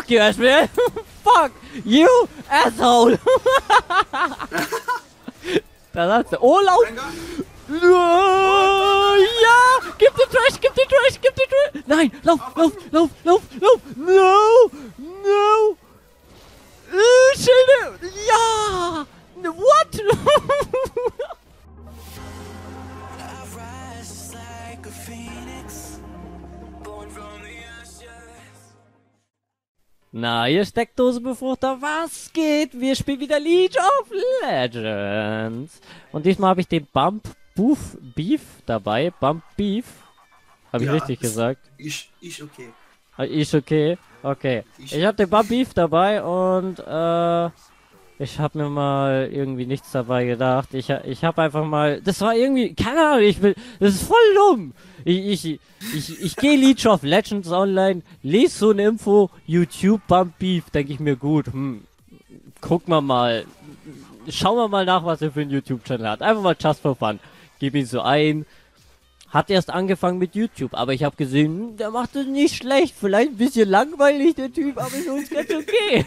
Fuck you, Ashman! Fuck you, asshole! Da sagst du, oh, laut! Ja! Gib den Trash, gib den Trash, gib den Trash! Nein, lauf, lauf, lauf, lauf, lauf! No! No! Schilde! Ja! What? Na, ihr Steckdosenbefruchter, was geht? Wir spielen wieder League of Legends. Und diesmal habe ich den Bump Beef dabei. Bump Beef. Habe ich richtig gesagt? Ich okay. Ich okay? Okay. Ich habe den Bump Beef dabei und ich habe mir mal irgendwie nichts dabei gedacht. Ich habe einfach mal, das war irgendwie, keine Ahnung, das ist voll dumm. Ich gehe League of Legends online, lese so eine Info, YouTube Bump Beef, denke ich mir, gut, gucken wir mal, schauen wir mal nach, was er für einen YouTube-Channel hat. Einfach mal just for fun. Gib ihn so ein. Hat erst angefangen mit YouTube, aber ich habe gesehen, der macht es nicht schlecht. Vielleicht ein bisschen langweilig, der Typ, aber ist uns ganz okay.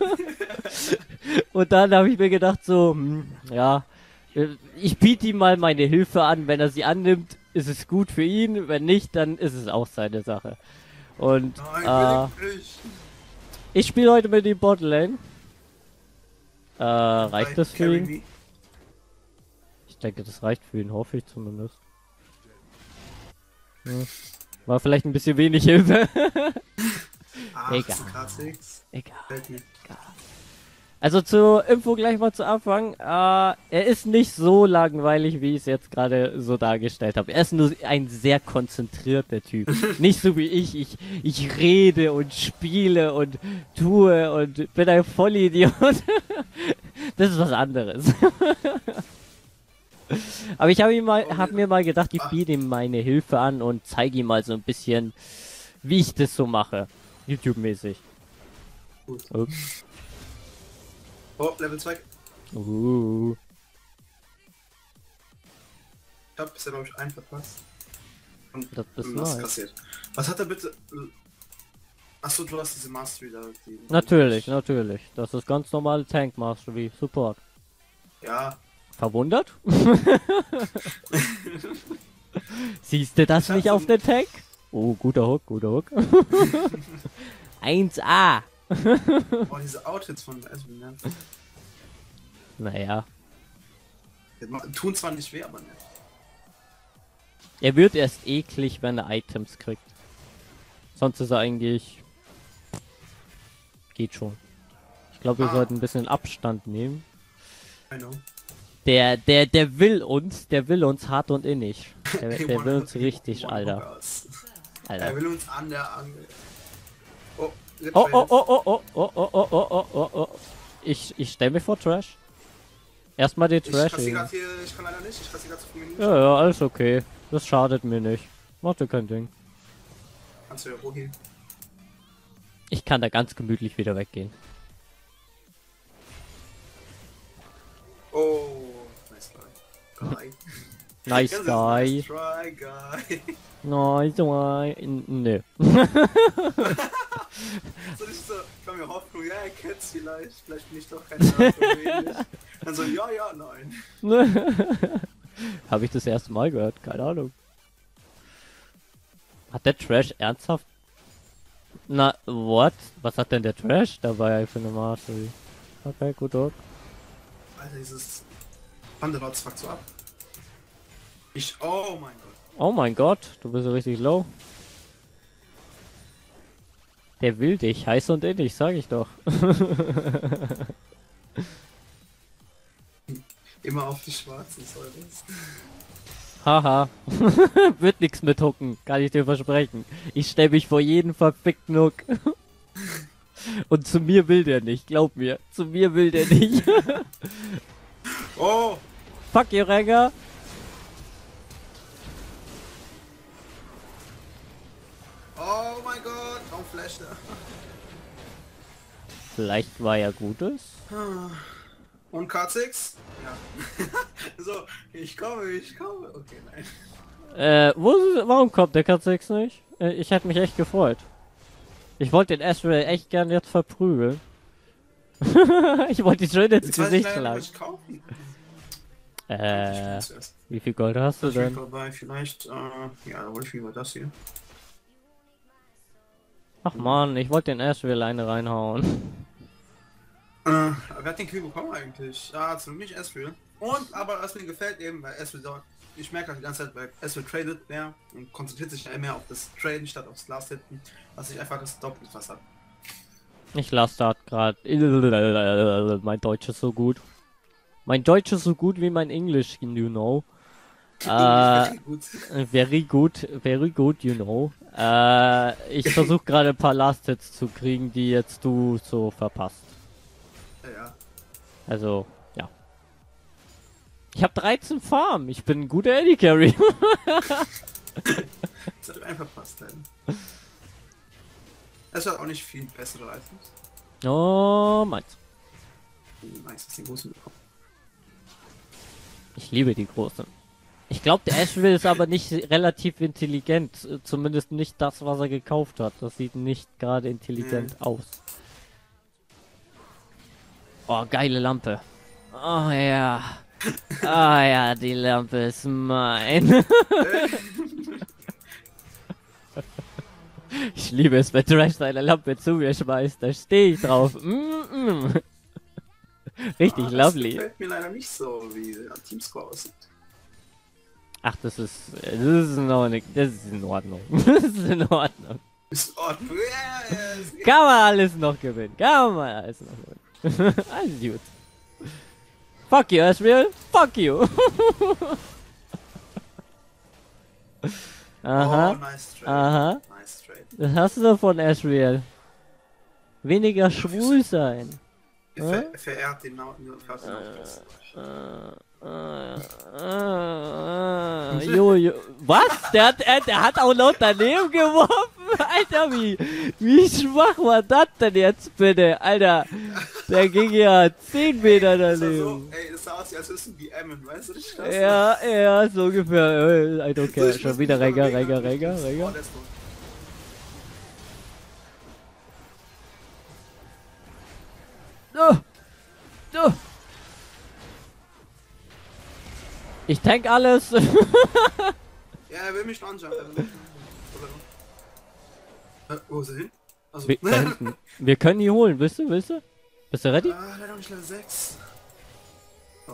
Und dann habe ich mir gedacht so, ja, ich biete ihm mal meine Hilfe an. Wenn er sie annimmt, ist es gut für ihn. Wenn nicht, dann ist es auch seine Sache. Und ich spiele heute mit dem Botlane. Reicht das für ihn? Ich denke, das reicht für ihn, hoffe ich zumindest. War vielleicht ein bisschen wenig Hilfe. Egal. Egal. Also zur Info gleich mal zu Anfang. Er ist nicht so langweilig, wie ich es jetzt gerade so dargestellt habe. Er ist nur ein sehr konzentrierter Typ. Nicht so wie ich. Ich rede und spiele und tue und bin ein Vollidiot. Das ist was anderes. Aber ich hab mir mal gedacht, ich biete ihm meine Hilfe an und zeige ihm mal so ein bisschen, wie ich das so mache. YouTube-mäßig. Gut. Ups. Oh, Level 2. Ich hab bisher, glaube ich, einen verpasst. Und das ist was nice. Kassiert. Was hat er bitte... Achso, du hast diese Mastery da. Natürlich. Das ist ganz normale Tank Mastery. Support. Ja. Verwundert? Siehst du das nicht auf den Tank? Oh, guter Hook. 1A. Oh, diese Outfits von Eswin, ne? Naja. Tun zwar nicht weh, aber ne. Er wird erst eklig, wenn er Items kriegt. Sonst ist er eigentlich... Geht schon. Ich glaube, wir sollten ein bisschen Abstand nehmen. I know. Der will uns hart und innig. Der will uns richtig, Alter. Er will uns an der Angel. Oh. Ich stell mich vor Trash. Erstmal den Trash. Ich kann leider nicht, ich kassiere gerade zu viel. Ja, alles okay. Das schadet mir nicht. Macht dir kein Ding. Kannst du ja wohin? Ich kann da ganz gemütlich wieder weggehen. Oh, nice guy. Nice guy. Try guy. Nice guy. Nö. So nicht so, komm mir Hoffnung, ja, er kennt's vielleicht bin ich doch kein Nerd. Dann so, ja, nein. Habe ich das erste Mal gehört, keine Ahnung. Hat der Trash ernsthaft? Na, what? Was hat denn der Trash dabei für eine Mastery? Okay, gut, Alter, dieses Wanderlords fuckt so ab. Oh mein Gott. Oh mein Gott, du bist so richtig low. Der will dich, heiß und innig, sag ich doch. Immer auf die Schwarzen soll das. Haha. Wird nix mit Hucken, kann ich dir versprechen. Ich stell mich vor jeden verfickten Hook. Und zu mir will der nicht, glaub mir. Zu mir will der nicht. Oh! Fuck you, Rengar. Oh mein Gott! Oh, Flash da. Vielleicht war ja Gutes. Und K6? Ja. So, ich komme. Okay, nein. Warum kommt der K6 nicht? Ich hätte mich echt gefreut. Ich wollte den Ashwell echt gern jetzt verprügeln. Ich wollte ihn schön ins Gesicht schlagen. Wie viel Gold hast du denn? Vorbei. Vielleicht, ja, da wollte ich lieber das hier. Ach man, ich wollte den Ashwell eine reinhauen. Wer hat den Kill bekommen eigentlich? Ja, zu mich Ashwell. Und, aber was mir gefällt eben, weil Ashwell dort, ich merke halt die ganze Zeit, weil Ashwell tradet mehr und konzentriert sich mehr auf das Traden statt aufs Last Hitten, dass ich einfach das Doppel was habe. Ich lasse das gerade. Mein Deutsch ist so gut. Mein Deutsch ist so gut wie mein Englisch, you know. Very good, you know. Ich versuche gerade ein paar Last Hits zu kriegen, die jetzt du so verpasst. Ja. Also, ja. Ich habe 13 Farm. Ich bin ein guter Eddie Carry. Das hat einfach passt. Es hat auch nicht viel bessere Items. Oh, meins. Nice, dass die großen bekommen. Ich liebe die großen. Ich glaube, der Ashville ist aber nicht relativ intelligent. Zumindest nicht das, was er gekauft hat. Das sieht nicht gerade intelligent aus. Oh, geile Lampe. Oh ja. Ah ja, die Lampe ist mein. Ich liebe es, wenn Trash seine Lampe zu mir schmeißt. Da stehe ich drauf. Richtig lovely. Das gefällt mir leider nicht so, wie Teamscore aussieht. Ach, das ist in Ordnung. Das ist in Ordnung. Das ist in Ordnung. Ist in Ordnung. Ja. Kann man alles noch gewinnen. Kann man alles noch gewinnen. Alles gut. Fuck you, Ashriel. Fuck you. Aha. Oh, nice trade. Aha. Nice trade. Das hast du davon, Ashriel. Weniger schwul sein. Verehrt den Nauten. Jojo. Was? Der hat auch noch daneben geworfen? Alter, wie schwach war das denn jetzt bitte? Alter, der ging ja 10 Meter daneben. So, ey, das sah aus, als wüssten die Emmen, weißt du das? Ja, so ungefähr. I don't care. Schon wieder Renger. So. Ich tank alles. Ja, er will mich anschauen. Wo ist er hin? Also, Da hinten. Wir können die holen, willst du? Bist du ready? leider nicht Level 6. Oh.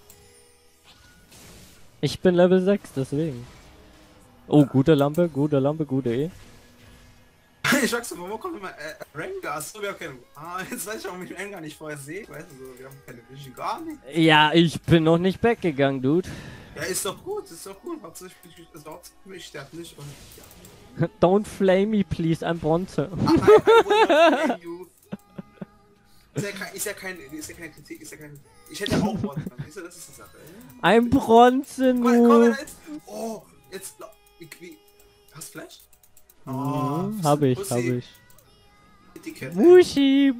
Ich bin Level 6, deswegen. Oh, gute Lampe, gute E. Ich sag's dir, wo kommt immer Rengar? So, wir können. Jetzt weiß ich auch, wie ich Rengar nicht vorher sehe. Weißt du, so, wir haben keine Vision, gar nicht. Ja, ich bin noch nicht weggegangen, Dude. Ja, ist doch gut. Hauptsächlich ich sterbe nicht und ja. Don't flame me, please, I'm Bronze. I will not blame you. Ist ja keine Kritik, ich hätte auch Bronze. Siehst du, das ist die Sache. I'm Bronze, Komm, jetzt. Oh, jetzt. Hast du Flash? Oh, hab ich. Etikette. Wushi.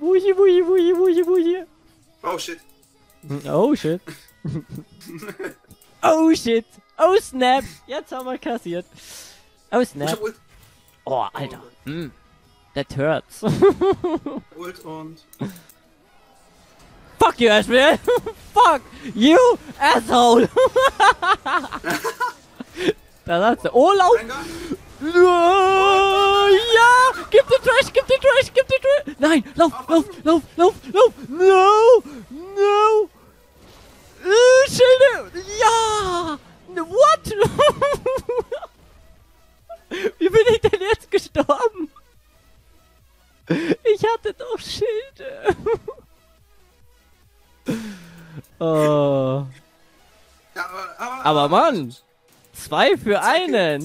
Oh shit. Oh shit. Oh shit. Oh snap. Jetzt haben wir kassiert. Oh snap. Oh, Alter. That hurts. Ult und... Fuck you, Ashwell. Fuck you, asshole. Da sagst du, oh, lauf. Ja, gib den Trash. Nein, lauf. No. Schilde. Ja. What? Wie bin ich denn jetzt gestorben? Ich hatte doch Schilde. Oh. Ja, Aber Mann, 2 für einen.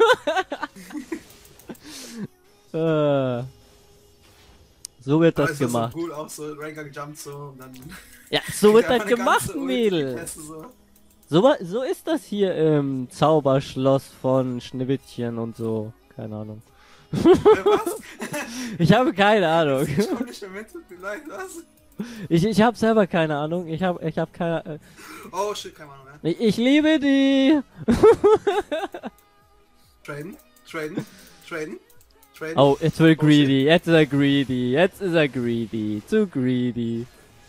So wird das gemacht. So cool, auch so Rengar gejumpt so und dann... Ja, so wird das gemacht, Mädel. So ist das hier im Zauberschloss von Schneewittchen und so. Keine Ahnung. Was? Ich habe keine Ahnung. Ich komm nicht mehr mit, vielleicht was? Ich habe selber keine Ahnung. Ich hab keine... Oh shit, keine Ahnung mehr. Ich liebe die. Traden. traden. Oh, jetzt wird greedy. Jetzt ist er greedy. Jetzt ist er greedy. Zu greedy.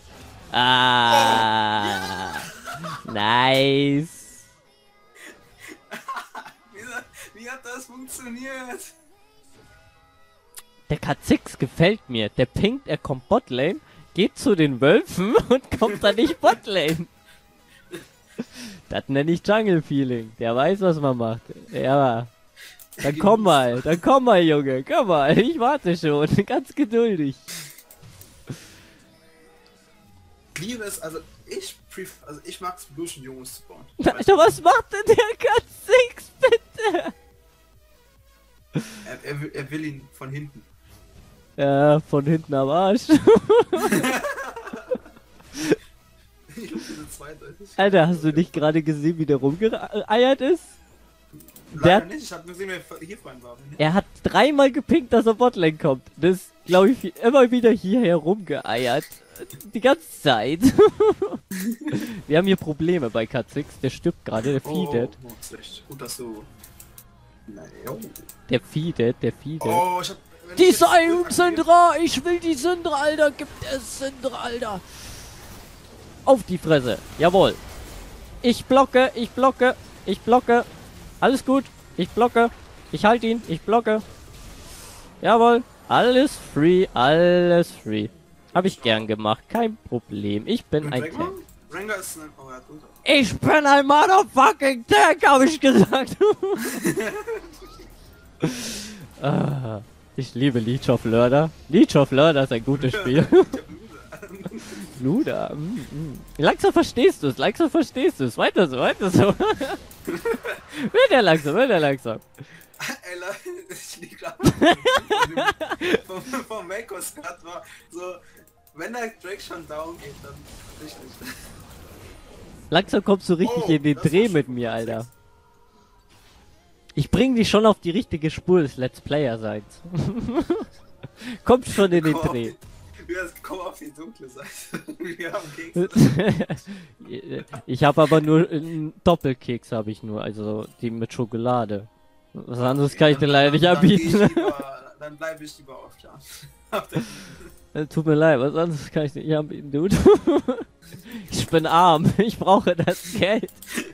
Ah. Nice. Wie hat das funktioniert? Der K6 gefällt mir. Der pinkt, er kommt Botlane, geht zu den Wölfen und kommt dann nicht Botlane. Das nenne ich Jungle Feeling. Der weiß, was man macht. Ja. Dann komm mal, Junge. Komm mal. Ich warte schon. Ganz geduldig. Liebe es, also ich mag es, Lucian Jungs zu bauen. Alter, was macht denn der K6 bitte? Er will ihn von hinten. Ja, von hinten am Arsch. Alter, hast du nicht gerade gesehen, wie der rumgeeiert ist? Leider nicht, ich hab gesehen, wer hier vorhin war. Er hat dreimal gepinkt, dass er Botlane kommt. Das ist, glaube ich, immer wieder hierher rumgeeiert. Die ganze Zeit. Wir haben hier Probleme bei K6. Der stirbt gerade, der feedet. Oh, ist echt gut, dass du... Naja. Der feedet. Oh, ich hab... Die Syndra! Ich will die Syndra, Alter! Gib es Syndra, Alter! Auf die Fresse! Jawohl! Ich blocke! Alles gut! Ich blocke! Ich halte ihn! Ich blocke! Jawohl! Alles free! Hab ich gern gemacht, kein Problem. Ich bin ein Tank. Rengar ist ein... Oh, ja, gut. Ich bin ein motherfucking Tank, hab ich gesagt! Ich liebe Leech of Lurder. Leech of Lurder ist ein gutes Spiel. Luda. Langsam verstehst du es. Weiter so. Wird er langsam. Ey, ich lieg grad vom Makos gerade war so, wenn der Drake schon down geht, dann richtig. Langsam kommst du richtig in den Dreh mit mir, Alter. Ich bring dich schon auf die richtige Spur des Let's Player seins. Kommt schon in den Dreh. Komm auf die dunkle Seite. Wir haben Kekse. Ich habe aber nur einen Doppelkeks, habe ich nur, also die mit Schokolade. Was anderes kann ich dir leider nicht anbieten. Dann bleibe ich lieber auf Chance. Tut mir leid, was anderes kann ich nicht anbieten, Dude. Ich bin arm, ich brauche das Geld.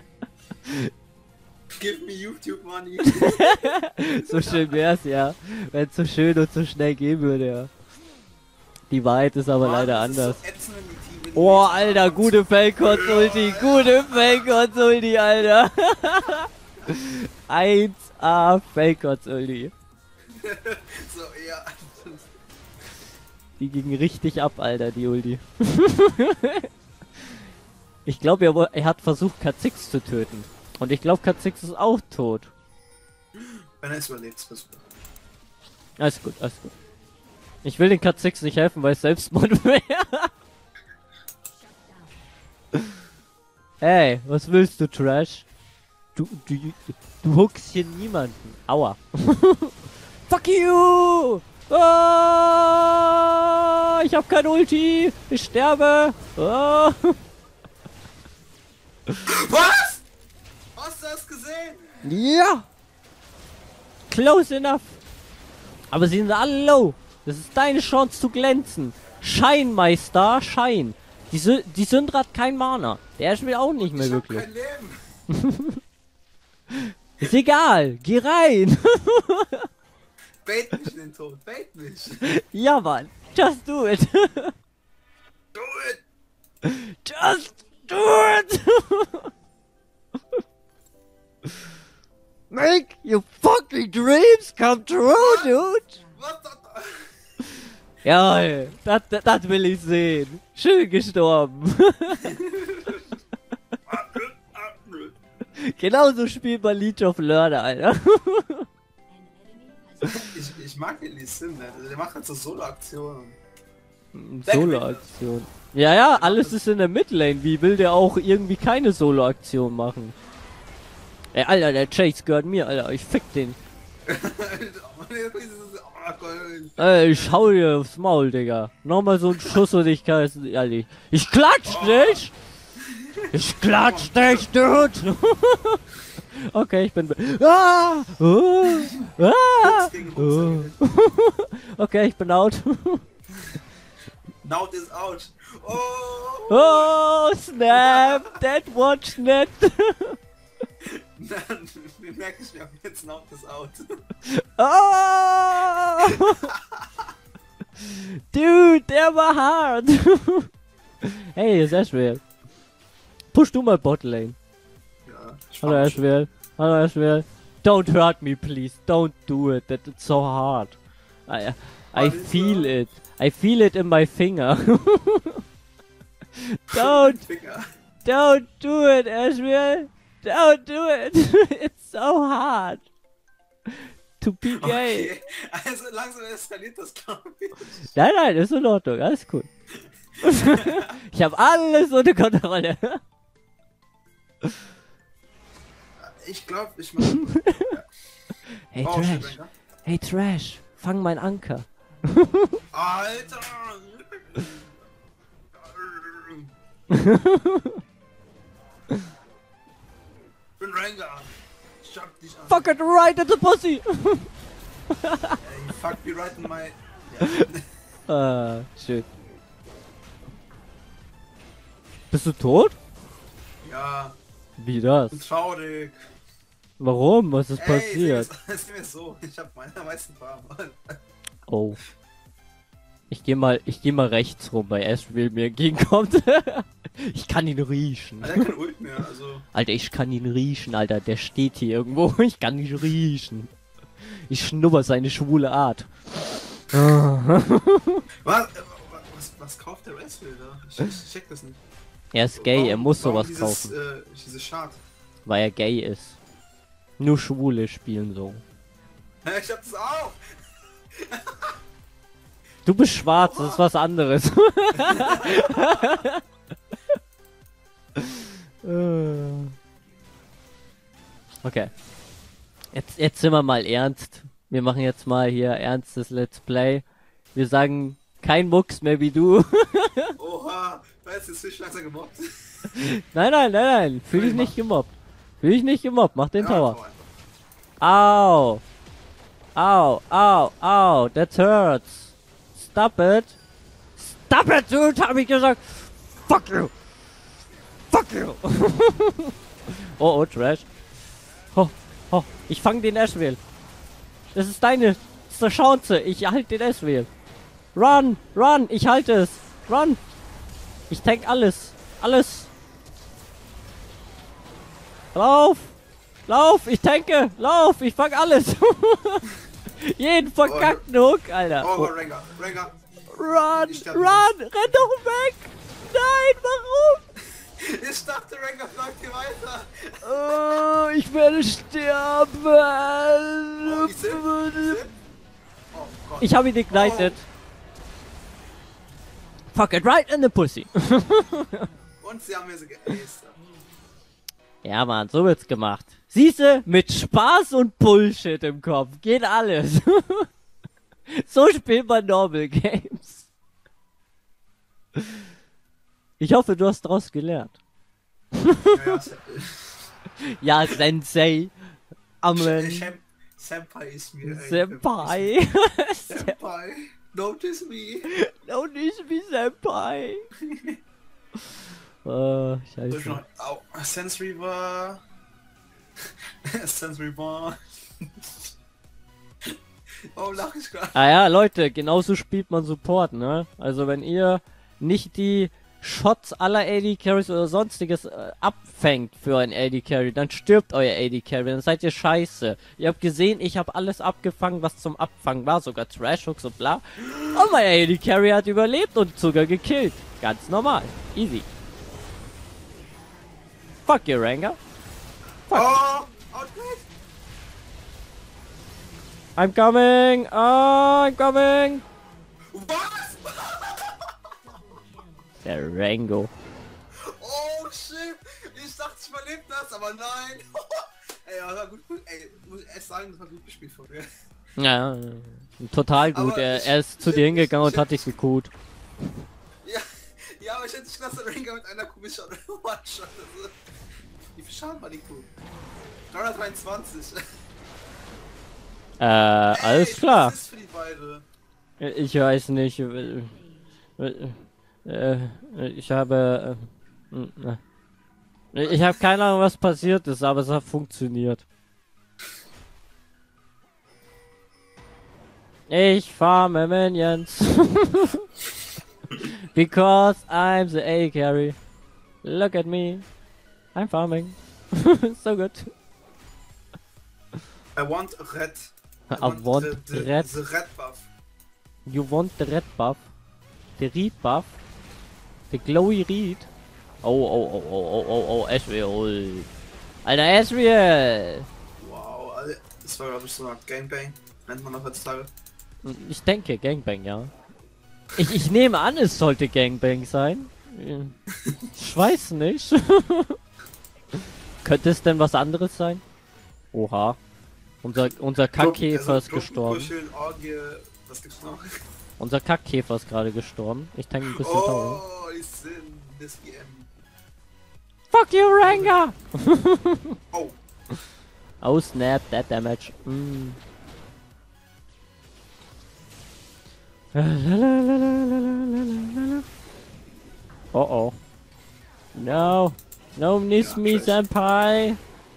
Give me YouTube money. So schön wär's, ja. Wenn es so schön und so schnell gehen würde, ja. Die Wahrheit ist aber leider anders. Oh, Alter, gute Falcons-Ulti, Alter. 1A Falcons-Ulti. So, ja. Die ging richtig ab, Alter, die Ulti. Ich glaube, er hat versucht, K6 zu töten. Und ich glaube, K6 ist auch tot. Wenn er es überlebt, bist du. Alles gut. Ich will den K6 nicht helfen, weil es Selbstmord wäre. Ey, was willst du, Trash? Du huckst hier niemanden. Aua. Fuck you! Oh, ich hab kein Ulti. Ich sterbe. Oh. Was? Hast du das gesehen? Ja. Close enough. Aber sie sind alle low. Das ist deine Chance zu glänzen. Schein, Meister, Schein. Die Syndra hat kein Mana. Der ist mir auch nicht mehr wirklich. Kein Leben. Ist egal. Geh rein. Bait mich in den Tod. Bait mich. Ja, Mann. Just do it. Do it. Just do it. Make your fucking dreams come true, dude. Was? Ja, das will ich sehen. Schön gestorben. Genauso spielt man Leech of Lurder, Alter. Ich mag den Lee Sin, der macht halt so Solo-Aktionen. Solo-Aktion. Ja, alles ist in der Midlane. Wie will der auch irgendwie keine Solo-Aktion machen? Ey, Alter, der Chase gehört mir, Alter. Ich fick den. Ich hau dir aufs Maul, Digga. Nochmal so ein Schuss und ich kann es ehrlich. Ich klatsch dich! Ich klatsch dich, Dude! Okay, ich bin... Ah! Ah! Oh. Okay, ich bin out. Naut is out. Oh! Oh, snap! That watch net! Dann merke ich mir jetzt Naut is out. Oh! Dude, der war hart! Hey, ist Ashwell. Push du mal Botlane. Ja, Hallo Ashwell. Hallo Ashwell. Don't hurt me, please. Don't do it. That it's so hard. I feel it. I feel it in my finger. Don't do it, Ashwell. Don't do it. It's so hard. To be gay. Okay. Also langsam eskaliert das, glaube ich. Nein, ist in Ordnung. Alles cool. Ich habe alles unter Kontrolle. Ich glaube, ich mach... Hey Oh, Trash. shit, Hey Trash. Fang mein Anker. Alter! Bin Rengar! Schab dich an! Fuck it right at the pussy. Ey, fuck me right in my... Ah, shit. Bist du tot? Ja, Wie das? bin traurig. Warum? Was ist passiert? Es ist mir so, ich hab meine meisten Farben. Oh. Ich geh mal rechts rum, weil Ashwell mir entgegenkommt. Ich kann ihn riechen. Alter, kein Ult mehr, also... Alter, ich kann ihn riechen, Alter. Der steht hier irgendwo. Ich kann ihn riechen. Ich schnupper seine schwule Art. Was kauft der Wrestle da? Ich check das nicht. Er ist gay, er muss Warum sowas kaufen. Diese Schad. Weil er gay ist. Nur Schwule spielen so. Ich hab das auch! Du bist schwarz, das ist was anderes. Okay. Jetzt sind wir mal ernst. Wir machen jetzt mal hier ernstes Let's Play. Wir sagen kein Mucks mehr wie du. Oha, weißt du, jetzt bist du langsam gemobbt. Nein. Fühl dich nicht gemobbt. Mach den Ja, Tower. Tower. Au. Au. That hurts. Stop it, dude, hab ich gesagt. Fuck you. Oh, Trash. Oh, ich fang den Ashwell. Das ist deine Chance. Ich halte den Ashwell. Run, ich halte es. Run. Ich tank alles. Lauf, ich tanke. Lauf, ich fang alles. Jeden verkackten Hook, Alter. Oh, Rengar. Run, renn doch weg. Nein, warum? Ich dachte, Rengar flankt hier weiter. Oh, ich werde sterben. Oh, die Sim. Oh Gott. Ich habe ihn ignited. Fuck it, right in the pussy. Und sie haben mir so geaced. Ja, Mann, so wird's gemacht. Siehste, mit Spaß und Bullshit im Kopf geht alles. So spielt man Normal Games. Ich hoffe, du hast daraus gelernt. Ja, Sensei. Amen. Senpai ist mir... Senpai. Senpai. Notice me. Senpai. Scheiße. Oh, Sense Reaver. Sense Reaver. Oh, lach ich gerade. Ah ja, Leute, genauso spielt man Support, ne? Also wenn ihr nicht die Shots aller AD Carries oder sonstiges abfängt für ein AD Carry, dann stirbt euer AD Carry, dann seid ihr scheiße. Ihr habt gesehen, ich habe alles abgefangen, was zum Abfangen war, sogar Trash Hooks und bla. Und mein AD Carry hat überlebt und sogar gekillt. Ganz normal. Easy. Fuck you, Rengar. Fuck. Oh, outplayed. I'm coming. I'm coming. Was? Der Rango. Oh shit! Ich dachte, ich überlebe das, aber nein! Ey, das war gut. Ey, muss ich erst sagen, das war gut gespielt von mir. Ja, total gut. Er ist zu dir hingegangen und hat dich gekut. Ja, aber ich hätte nicht gedacht, dass der Rengar mit einer Kuh schon One-Shot. Wie viel Schaden war die Kuh? 323. Alles klar. Was ist für die beide? Ich weiß nicht. Ich habe. Ich habe keine Ahnung, was passiert ist, aber es hat funktioniert. Ich farme Minions. Because I'm the A-Carry. Look at me. I'm farming. So good. I want red. I want red. The red buff. You want the red buff? The reed buff? The glowy reed? Oh, Ezreal. Alter, Ezreal! Wow, Alter, das war glaube ich so eine Gangbang. Nennt man das heutzutage. Ich denke Gangbang, ja. Ich nehme an, es sollte Gangbang sein. Ich weiß nicht. Könnte es denn was anderes sein? Oha. Unser Kackkäfer ist gestorben. Was gibt's noch? Unser Kackkäfer ist gerade gestorben. Ich tank ein bisschen Dauer. Oh, ich sind das GM. Fuck you, Rengar! Oh. Oh snap, that damage. Oh. No. No, miss me, Senpai.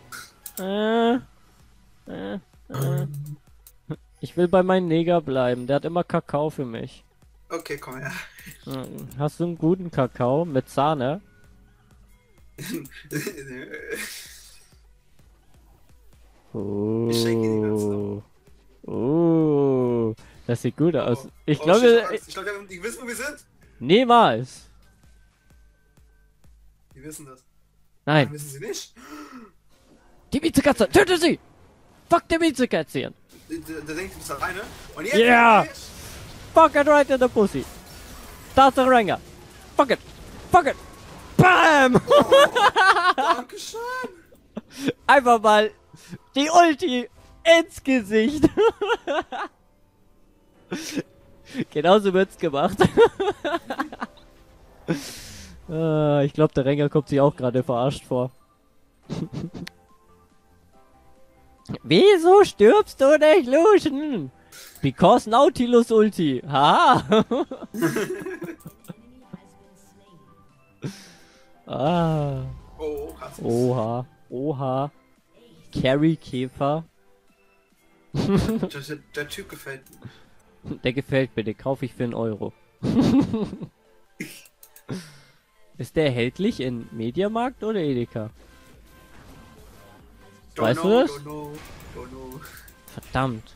Ich will bei meinem Neger bleiben. Der hat immer Kakao für mich. Okay, komm her. Hast du einen guten Kakao mit Sahne? Das sieht gut aus. Ich glaube, die wissen, wo wir sind. Niemals. Die wissen das. Nein. Nein, wissen sie nicht. Die Miezekatze, töte sie! Fuck die Miezekatze! Der denkt, du bist alleine. Und jetzt yeah! Fuck it right in the pussy! Da ist der Rengar! Fuck it! Fuck it! BAM! Oh, Dankeschön! Einfach mal die Ulti ins Gesicht! Genauso wird's gemacht. Ich glaube, der Rengar kommt sich auch gerade verarscht vor. Wieso stirbst du nicht, Lucian? Because Nautilus Ulti. Ha! Ah. Oh, krass. Oha. Carry Käfer. Der Typ gefällt mir. Der gefällt mir, den kaufe ich für 1 Euro. Ist der erhältlich in Mediamarkt oder Edeka? Weißt du das? Don't know. Verdammt.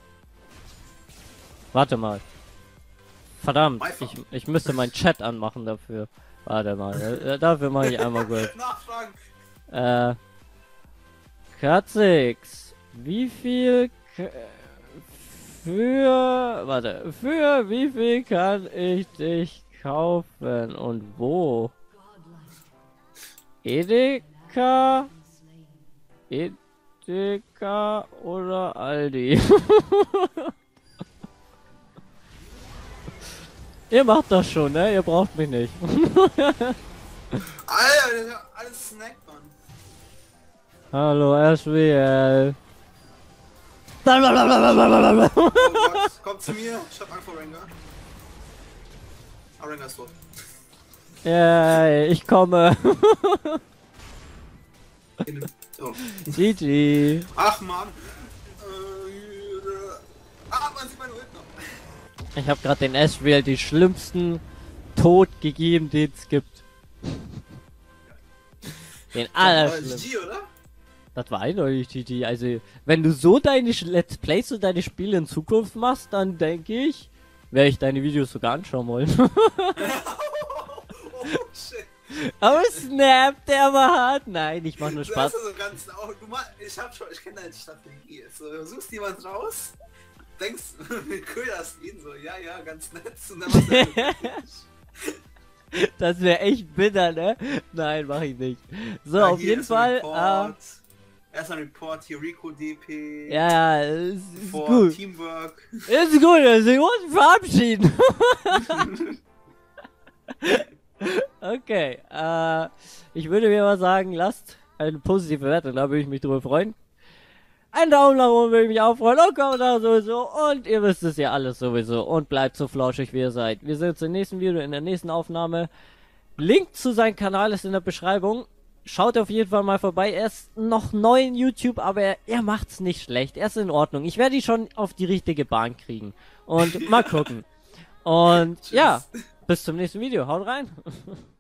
Warte mal. Verdammt, ich müsste meinen Chat anmachen dafür. Warte mal, dafür mache ich einmal gut. Nachfragen. Katzix, wie viel für wie viel kann ich dich kaufen und wo? Edeka oder Aldi? Ihr macht das schon, ne? Ihr braucht mich nicht. Alter, das ist ja alles Snackmann. Hallo, Ashriel. Oh Gott, kommt zu mir. Ich hab Angst vor Rengar. Ah, Rengar ist tot. Ja, ich komme. Oh. GG. Ach man. Man sieht meine Ult noch. Ich habe gerade den Ashriel die schlimmsten Tod gegeben, den es gibt. Den allerschlimmsten. Oder? Das war eindeutig GG. Also, wenn du so deine Let's Plays und deine Spiele in Zukunft machst, dann denke ich, werde ich deine Videos sogar anschauen wollen. Oh shit. Oh snap, der war hart. Nein, ich mach nur Spaß. Das ist so ganz, ich kenne deine Strategie. So, du suchst jemand raus, denkst, köderst ihn so, ja, ganz nett. Und dann machst du das wäre echt bitter, ne? Nein, mach ich nicht. So, ja, auf jeden Fall. Erstmal Report, hier Rico DP. Ja, ist gut. Ist Teamwork. Ist gut, also ich muss mich verabschieden. Okay, ich würde mir mal sagen, lasst eine positive Wertung, da würde ich mich drüber freuen. Ein Daumen nach oben würde ich mich auch freuen. Und Kommentar sowieso. Und ihr wisst es ja alles sowieso. Und bleibt so flauschig, wie ihr seid. Wir sehen uns im nächsten Video, in der nächsten Aufnahme. Link zu seinem Kanal ist in der Beschreibung. Schaut auf jeden Fall mal vorbei. Er ist noch neu in YouTube, aber er macht's nicht schlecht. Er ist in Ordnung. Ich werde ihn schon auf die richtige Bahn kriegen. Und mal gucken. Und ja, bis zum nächsten Video. Haut rein.